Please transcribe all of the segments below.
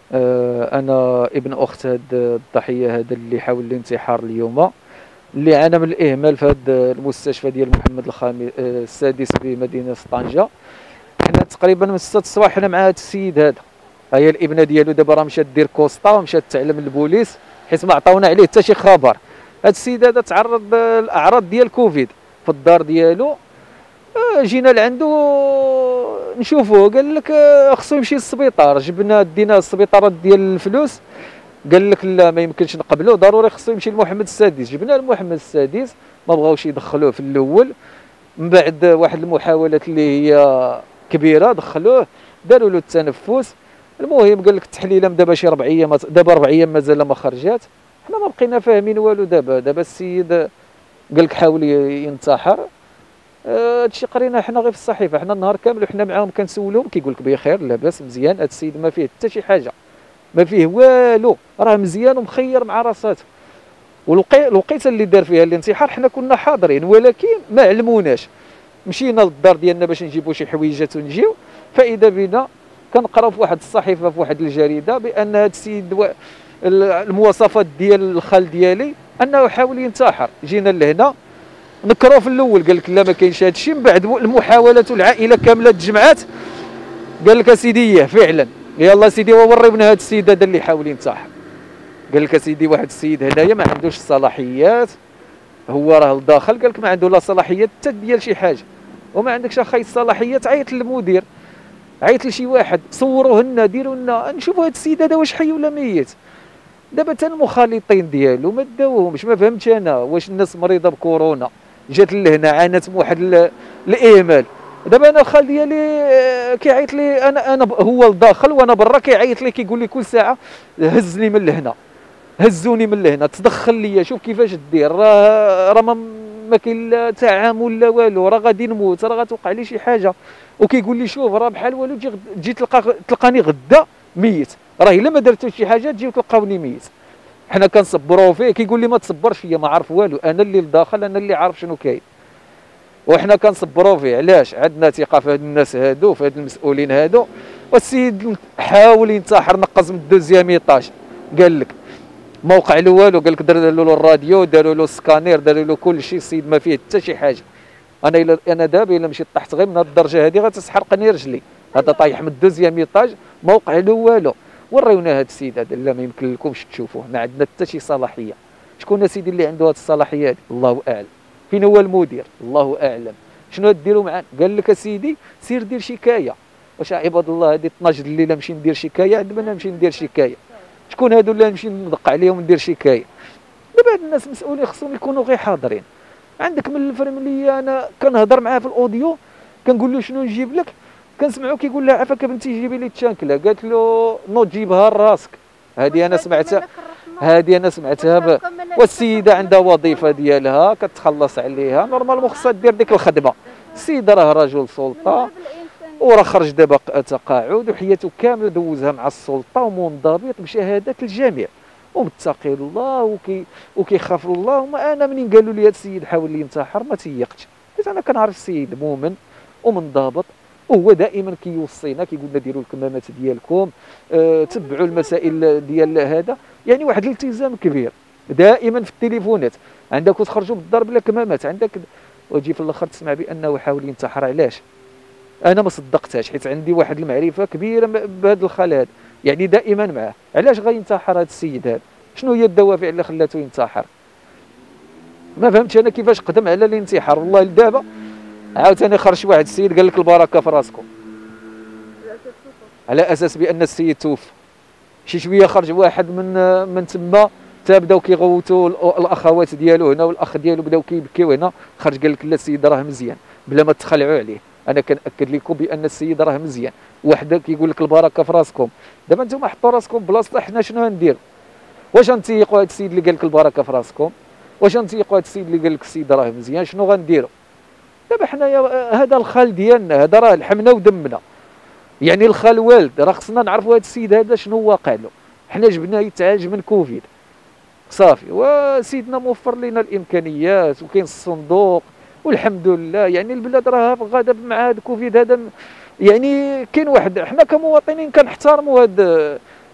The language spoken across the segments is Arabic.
انا ابن اخت هذا الضحيه هذا اللي حاول الانتحار اليوم، اللي عانى من الاهمال في هذا المستشفى ديال محمد السادس بمدينه طنجه. حنا تقريبا من 6 الصباح حنا مع هذا السيد هذا. هي الابنه ديالو دابا راه مشات دير كوسطا ومشات تعلم البوليس، حيت ما عطاونا عليه حتى شي خبر. هذا السيد هذا تعرض للاعراض ديال كوفيد في الدار ديالو. جينا لعندو نشوفوه، قال لك خصو يمشي للسبيطار. جبنا دينا للسبيطارات ديال الفلوس، قال لك لا ما يمكنش نقبلوه، ضروري خصو يمشي لمحمد السادس. جبنا لمحمد السادس، ما بغاوش يدخلوه في الاول. من بعد واحد المحاولات اللي هي كبيره دخلوه، داروا له التنفس. المهم قال لك التحليله دابا شي 4 ايام، دابا 4 ايام مازال ما خرجات. حنا ما بقينا فاهمين والو. دابا السيد قال لك حاول ينتحر. هادشي قرينا حنا غير في الصحيفه، حنا النهار كامل وحنا معاهم كنسولهم، كيقول لك بخير لاباس مزيان. هاد السيد ما فيه حتى شي حاجه، ما فيه والو، راه مزيان ومخير مع راساته. والوقيته اللي دار فيها الانتحار حنا كنا حاضرين، ولكن ما علموناش. مشينا للدار ديالنا باش نجيبوا شي حويجات ونجيو، فاذا بنا كنقراو في واحد الصحيفه في واحد الجريده بان هذا السيد المواصفات ديال الخال ديالي انه حاول ينتحر. جينا لهنا نكرو في الاول، قال لك لا ما كاينش هذا الشيء. من بعد المحاولات والعائله كامله تجمعات، قال لك اسيدي فعلا، يلا سيدي وريونا هذا السيد هذا اللي حاول ينتحر. قال لك اسيدي واحد السيد هنايا ما عندوش الصلاحيات، هو راه لداخل. قال لك ما عنده لا صلاحيات حتى ديال شي حاجه، وما عندكش اخي الصلاحيات. عيط للمدير، عيط لشي واحد، صوروه لنا، ديروا لنا نشوفوا هذا السيد هذا واش حي ولا ميت. دابا حتى المخالطين ديالو ما داوهمش. ما فهمتش انا واش الناس مريضه بكورونا جات لهنا عانت من واحد الاهمال. دابا انا الخال ديالي كيعيط لي، انا هو لداخل وانا برا، كيعيط لي كيقول لي كل ساعه هزني من لهنا، هزوني من لهنا، تدخل ليا، شوف كيفاش دير، راه ما كاين لا تعامل لا والو، راه غادي نموت، راه غتوقع لي شي حاجه. وكيقول لي شوف راه بحال والو، تجي تلقاني غدا ميت، راه الا ما درتو شي حاجه تجيو تلقاوني ميت. حنا كنصبروا فيه، كيقول لي ما تصبرش فيا، ما عارف والو، انا اللي لداخل، انا اللي عارف شنو كاين. وحنا كنصبروا فيه. علاش؟ عندنا ثقه في هاد الناس هادو، في هاد المسؤولين هادو. والسيد حاول ينتحر، نقز من الدوزيام ايطاج، قال لك ما وقع له والو. قال لك داروا له الراديو، داروا له السكانير، داروا له كل شيء، السيد ما فيه حتى شي حاجه. انا دابا الا مشيت طحت غير من هاد الدرجه هادي غتسحرقني رجلي. هذا طايح من الدوزيام ايطاج ما وقع له والو. وريونا هاد السيد هذا، لا ما يمكن لكمش تشوفوه، ما عندنا حتى شي صلاحيه. شكون اسيدي اللي عنده هاد الصلاحيه هادي؟ الله اعلم. فين هو المدير؟ الله اعلم. شنو ديروا معاه؟ قال لك اسيدي سير دير شكايه. واش عباد الله هذه 12 الليله نمشي ندير شكايه؟ عندما نمشي ندير شكايه، شكون هادو اللي نمشي ندق عليهم وندير شكايه؟ دابا هاد الناس مسؤولين خصهم يكونوا غير حاضرين. عندك من الفرمليه انا كنهضر معاه في الاوديو، كنقول له شنو نجيب لك، كنسمعو كيقول لها عافاك بنتي جيبي لي التشانكله. قالت له نو تجيبها لراسك. هذه انا سمعتها، والسيده عندها وظيفه ديالها كتخلص عليها نورمالمون، خصها دير ديك الخدمه. السيد راه رجل سلطه، وراه خرج دابا تقاعد، وحياته كامله دوزها مع السلطه، ومنضبط بشهادات الجميع، ومتقي الله وكيخاف الله. وما انا منين قالوا لي هذا السيد حاول ينتحر ما تيقتش، حيت انا كنعرف السيد مؤمن ومنضبط، وهو دائما كيوصينا، كيقول لنا ديروا الكمامات ديالكم، تبعوا المسائل ديال هذا. يعني واحد الالتزام كبير دائما في التليفونات، عندك تخرجوا بالدار بلا كمامات، عندك وتجي في الاخر تسمع بانه حاول ينتحر. علاش؟ انا ما صدقتهاش، حيت عندي واحد المعرفه كبيره بهذا الخال هذا، يعني دائما معاه. علاش غينتحر هذا السيد هذا؟ شنو هي الدوافع اللي خلاته ينتحر؟ ما فهمتش انا كيفاش قدم على الانتحار. والله لدابا عاوتاني خرج واحد السيد قال لك البركه في راسكم، على اساس بان السيد توفى. شي شويه خرج واحد من تما، حتى بداو كيغوتوا الاخوات ديالو هنا والاخ ديالو بداو كيبكيو هنا، خرج قال لك لا السيد راه مزيان، بلا ما تخلعوا عليه. انا كنأكد لكم بان السيد راه مزيان. واحد كيقول لك البركه في راسكم. دابا انتم حطوا راسكم بلاصه، حنا شنو غندير؟ واش غنتيقوا هذا السيد اللي قال لك البركه في راسكم؟ واش غنتيقوا هذا السيد اللي قال لك السيد راه مزيان؟ شنو غنديروا؟ دابا حنايا هذا الخال ديالنا، هذا راه لحمنا ودمنا، يعني الخال والد، راه خصنا نعرفوا هذا السيد هذا شنو واقع له. حنا جبناه يتعالج من كوفيد صافي، وسيدنا موفر لنا الامكانيات، وكاين الصندوق والحمد لله. يعني البلاد راه غادا مع هذا كوفيد هذا، يعني كاين واحد، حنا كمواطنين كنحترموا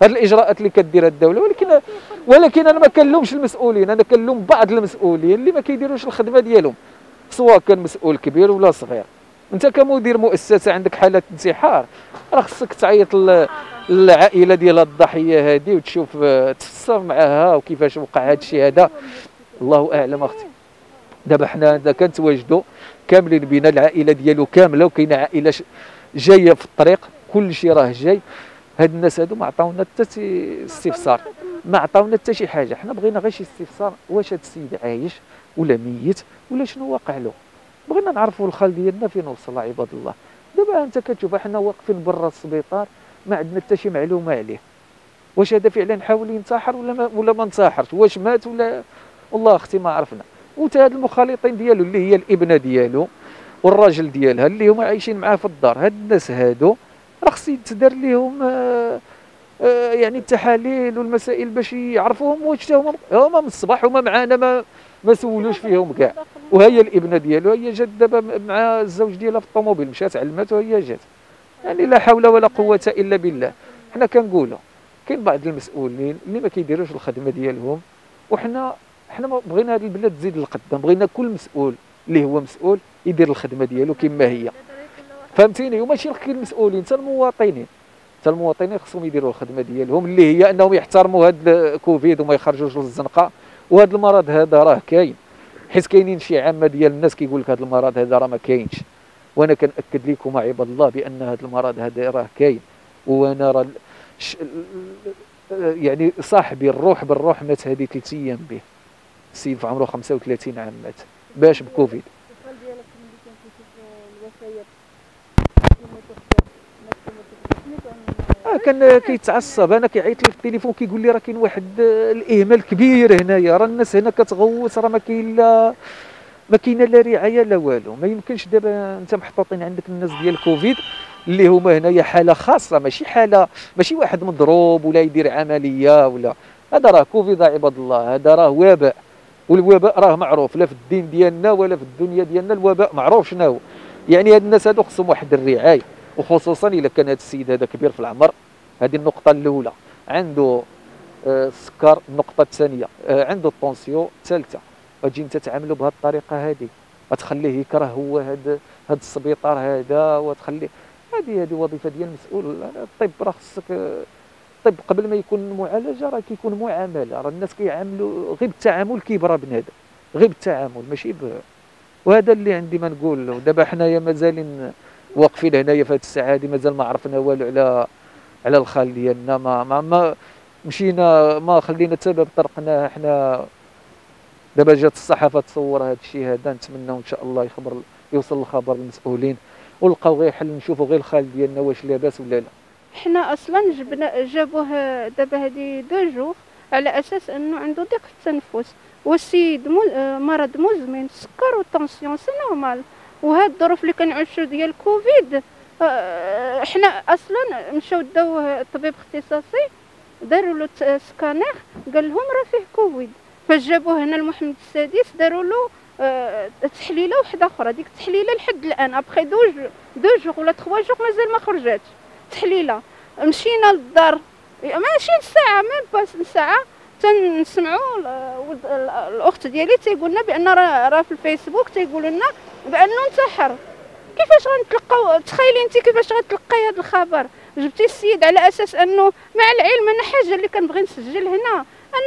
هذه الاجراءات اللي كديرها الدوله. ولكن انا ما كنلومش المسؤولين، انا كنلوم بعض المسؤولين اللي ما كيديروش الخدمه ديالهم، سواء كان مسؤول كبير ولا صغير. انت كمدير مؤسسه عندك حاله انتحار، راه خصك تعيط للعائله ديال الضحيه هذه وتشوف تفسر معها وكيفاش وقع هذا الشيء هذا. الله اعلم اختي. دابا حنا كنتواجدوا كاملين بين العائله ديالو كامله، وكاينه عائله جايه في الطريق، كل شيء راه جاي. هاد الناس هادو ما عطاونا حتى استفسار، ما عطاونا حتى شي حاجه. حنا بغينا غير شي استفسار، واش هاد السيد عايش ولا ميت ولا شنو واقع له. بغينا نعرفوا الخال ديالنا فين وصل عباد الله. دابا انت كتشوف حنا واقفين برا السبيطار ما عندنا حتى شي معلومه عليه، واش هذا فعلا حاول ينتحر ولا ما انتحرش، واش مات ولا والله اختي ما عرفنا. وتا هاد المخالطين ديالو اللي هي الابنه ديالو والراجل ديالها اللي هما عايشين معاه في الدار، هاد الناس هادو راه خص يتدار لهم يعني التحاليل والمسائل باش يعرفوهم واش هما من الصباح هما معانا ما سولوش فيهم كاع. وهي الابنه ديالو هي جات دابا مع الزوج ديالها في الطوموبيل، مشات علمات وهي جات. يعني لا حول ولا قوه الا بالله. حنا كنقولوا كاين بعض المسؤولين اللي ما كيديروش الخدمه ديالهم، وحنا بغينا هذه البلاد تزيد للقدام، بغينا كل مسؤول اللي هو مسؤول يدير الخدمه ديالو كما هي، فهمتيني؟ وماشي غير المسؤولين، حتى المواطنين خصهم يديروا الخدمه ديالهم اللي هي انهم يحترموا هذا الكوفيد وما يخرجوش للزنقه. وهذا المرض هذا راه كاين، حيت كاينين شي عامه ديال الناس كيقول لك هذا المرض هذا راه ما كاينش، وانا كنأكد لكم عباد الله بان هذا المرض هذا راه كاين. وانا راه يعني صاحبي الروح بالروح مات هذه 3 ايام به، السيد في عمره 35 عام مات باش بكوفيد. كان كيتعصب، انا كيعيط لي في التليفون كيقول لي راه كاين واحد الاهمال كبير هنايا، راه الناس هنا كتغوت، راه ما كاينه لا رعايه لا والو. ما يمكنش دابا انت محطوطين عندك الناس ديال كوفيد اللي هما هنايا حاله خاصه، ماشي واحد مضروب ولا يدير عمليه ولا هذا راه كوفيد عباد الله، هذا راه وباء، والوباء راه معروف لا في الدين ديالنا ولا في الدنيا ديالنا، الوباء معروف شنو هو. يعني هاد الناس هادو خصهم واحد الرعايه، وخصوصا الا كان هذا السيد هذا كبير في العمر. هذه النقطه الاولى، عنده السكر. النقطه الثانيه عنده الطونسيون. الثالثه غتجي انت تعاملوا بهذه الطريقه هذه، غتخليه يكره هو هذا السبيطار هذا، وتخليه هذه وظيفه ديال المسؤول. الطب راه خصك الطب قبل ما يكون معالجه راه كيكون معامله، راه الناس كيعاملوا غير بالتعامل كيبرى بنادم، غير بالتعامل ماشي وهذا اللي عندي ما نقول. دابا حنايا مازالين واقفين هنايا في هذه الساعه هذه، مازال ما عرفنا والو على الخال ديالنا. ما مشينا، ما خلينا سبب طرقناه. حنا دابا جات الصحافه تصور هذا الشيء هذا، نتمنوا ان شاء الله يوصل الخبر للمسؤولين ولقاو غير حل، نشوفوا غير الخال ديالنا واش لاباس ولا لا. حنا اصلا جابوه دابا هذه 2 جوغ على اساس انه عنده ضيق التنفس، والسيد مرض مزمن، السكر والطونسيون سي نورمال. وهاد الظروف اللي كنعيشوا ديال كوفيد، حنا اصلا مشاو داوه طبيب اختصاصي، داروا له سكانير، قال لهم راه فيه كوفيد. فاش جابوه هنا المحمد السادس داروا له تحليله وحده اخرى. ديك التحليله لحد الان ابخي 2 جوغ ولا 3 جوغ مازال ما خرجاتش تحليله. مشينا للدار ماشي ساعه، ميم با ساعه، تنسمعوا الاخت ديالي تيقول لنا بان راه في الفيسبوك تيقول لنا بانه انتحر. كيفاش غنتلقاو؟ تخيلي انت كيفاش غتلقاي هذا الخبر؟ جبتي السيد على اساس انه، مع العلم انا حاجه اللي كنبغي نسجل هنا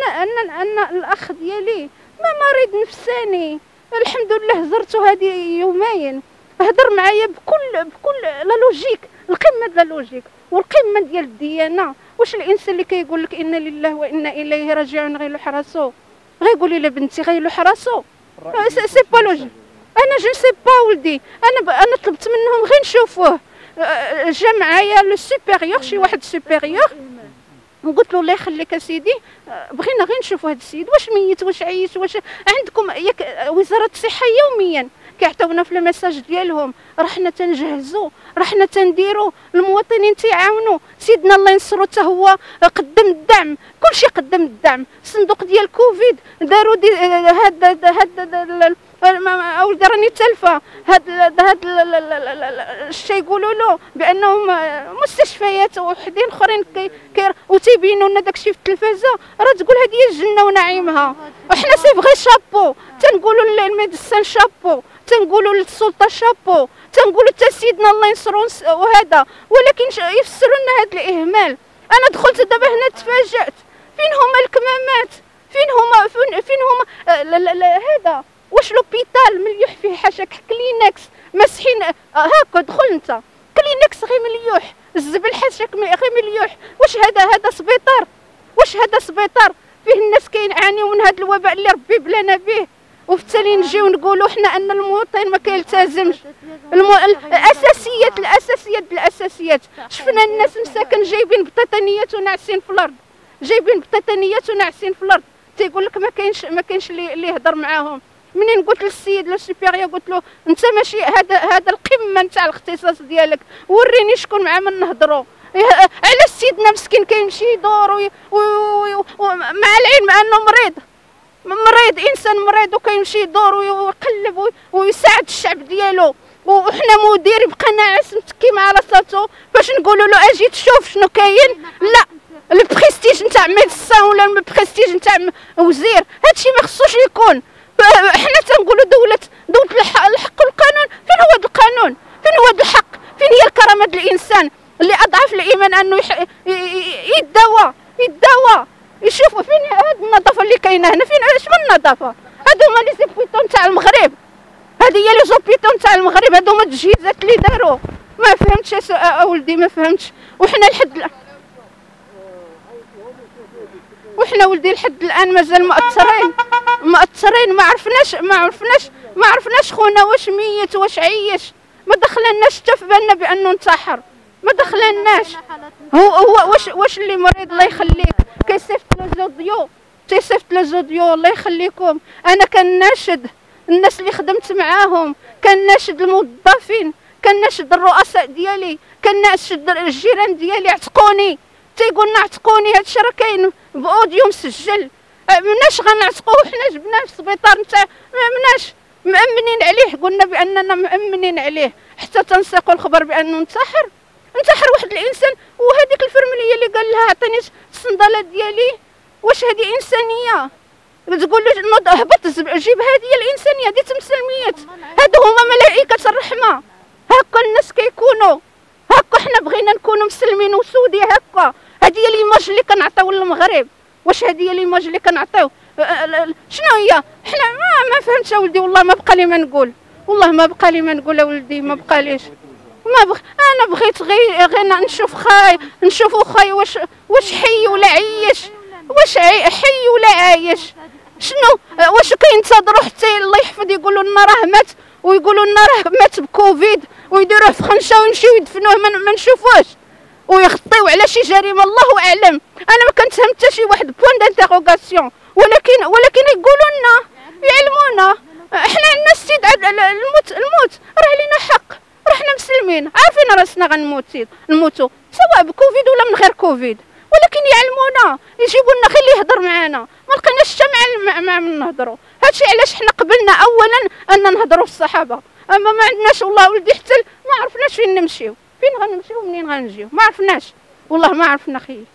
ان الاخ ديالي ما مريض نفساني، الحمد لله زرته هذه يومين، هضر معايا بكل لا لوجيك، القمه ديال لا لوجيك والقمه ديال الديانه. واش الانسان اللي كيقول لك انا لله وانا اليه راجعون غيلوح راسو، غيقولي لا بنتي غيلوح راسو؟ سي با لوجيك. انا جو سي با ولدي، انا طلبت منهم غير نشوفوه. جا معايا لو سوبيريور، شي واحد سوبيريور، قلت له الله يخليك اسيدي، بغينا غير نشوفوا هذا السيد واش ميت واش عايش. واش عندكم ياك وزاره الصحه يوميا كيعطيونا في الميساج ديالهم، رحنا تنجهزوا، رحنا تنديروا، المواطنين تيعاونوا. سيدنا الله ينصرو حتى هو قدم الدعم، كلشي قدم الدعم. الصندوق ديال كوفيد داروا هاد اولدي راني تلفه. هاد الشيء يقولوا له بانهم مستشفيات وحدين اخرين وتيبينوا لنا داكشي في التلفازه، راه تقول هذه هي الجنه ونعيمها. وحنا سي فغي شابو، تنقولوا للميديسان شابو، تنقولوا للسلطه شابو، تنقولوا حتى سيدنا الله ينصرو وهذا، ولكن يفسروا لنا هذا الاهمال. انا دخلت دابا هنا تفاجأت، فين هما الكمامات؟ فين هما هذا؟ واش لوبيتال مليوح فيه حاشاك كلينكس مسحين هاكا؟ دخل انت كلينكس غير مليوح، الزبل حاشاك غير مليوح. واش هذا سبيطار؟ واش هذا سبيطار فيه الناس كيعانيو من هذا الوباء اللي ربي بلانا به؟ وفي التالي نجيو نقولوا حنا ان المواطن ما كيلتزمش الاساسيات. شفنا الناس مساكن جايبين بطيطانيات وناعسين في الارض، تيقول لك ما كاينش اللي يهضر معاهم. منين قلت للسيد لو سوبيريور قلت له انت ماشي هذا القمه نتاع الاختصاص ديالك، وريني شكون مع من نهضروا. علاش سيدنا مسكين كيمشي يدور مع العلم انه مريض انسان مريض، وكيمشي يدور ويقلب ويساعد الشعب ديالو، وحنا مدير يبقى ناعس متكي مع راساتو باش نقولوا له اجي تشوف شنو كاين؟ لا، البريستيج نتاع ميدسان ولا البريستيج نتاع وزير هادشي ما خصوش يكون. حنا تنقولوا دوله الحق والقانون. فين هو هذا القانون؟ فين هو هذا الحق؟ فين هي الكرامه ديال الانسان اللي اضعف الايمان انه يداوى يشوفوا فين هاد النظافه اللي كاينه هنا؟ فين اش من النظافه؟ هادو هما لي زوبيتو نتاع المغرب، هذه هي لي زوبيتو نتاع المغرب، هادو هما التجهيزات اللي داروا. ما فهمتش اولدي، ما فهمتش. وحنا ولدي لحد الان مازال مأثرين. ما عرفناش خونا واش ميت واش عيش، ما دخلناش حتى في بالنا بانه انتحر، ما دخلناش. هو واش اللي مريض الله يخليك كيصيفط لو زوديو الله يخليكم. انا كنناشد الناس اللي خدمت معاهم، كنناشد الموظفين، كنناشد الرؤساء ديالي، كنناشد الجيران ديالي، عتقوني. تيقولنا عتقوني، هادشي راه كاين باوديو مسجل. مناش غنعتقوه؟ حنا جبناه في السبيطار نتاع مناش مأمنين عليه، قلنا باننا مأمنين عليه حتى تنسيقوا الخبر بانه انتحر واحد الانسان. وهذيك الفرمليه اللي قال لها عطيني الصنداله ديالي، واش هذه انسانيه؟ تقول له نوض هبط جيب، هذه هي الانسانيه، هذه تمثل ميت. هادو هما ملائكه الرحمه. هكا الناس كيكونوا، هكا حنا بغينا نكونوا مسلمين وسودي هكا. هذه هي ليماج اللي كنعطيو للمغرب. واش هذه هي ليماج اللي كنعطيو؟ شنو هي؟ حنا ما فهمتش اولدي، والله ما بقى لي ما نقول، والله ما بقى لي ما نقول اولدي، ما بقاليش. انا بغيت غير نشوفو خاي واش حي ولا عيش، واش حي ولا عايش. شنو واش كينتظروا حتى الله يحفظ يقولوا لنا راه مات، ويقولوا لنا راه مات بكوفيد، ويديروه في خنشه ويمشيو يدفنوه ما نشوفوش، ويغطيو على شي جريمه الله اعلم. انا ما كنتهم حتى شي واحد بوين دانتيغوغاسيون، ولكن يقولوا لنا يعلمونا. احنا عندنا استعداد الموت راه لينا حق، راه حنا مسلمين عارفين راسنا غنموتوا سواء بكوفيد ولا من غير كوفيد، ولكن يعلمونا، يجيبوا لنا غير اللي يهضر معنا. ما لقيناش حتى مع من نهضروا. هادشي علاش حنا قبلنا اولا ان نهضروا في الصحابه، اما ما عندناش والله ولدي حتى ما عرفناش فين نمشيو، فين غنمشيو ومنين غنجيو، ما عرفناش والله ما عرفنا خيي.